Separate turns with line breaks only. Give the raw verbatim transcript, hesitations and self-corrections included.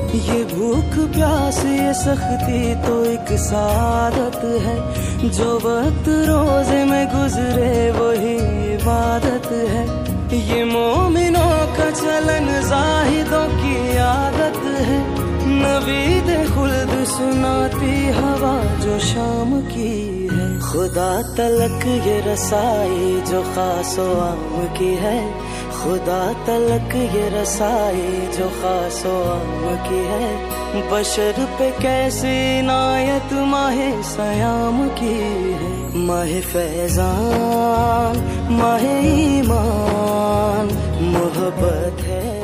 ये भूख प्यास ये सख्ती तो एक सादत है, जो वक्त रोजे में गुजरे वही इबादत है। ये मोमिनों का चलन जाहिदों की आदत है, नवीद खुल्द सुनाती हवा जो शाम की है। खुदा तलक ये रसाई जो खासो आम की है, खुदा तलक ये रसाई जो खासो आम की है। बशर पे कैसी इनायत माहे सयाम की है। माहे फैजान माहे ईमान मोहब्बत है।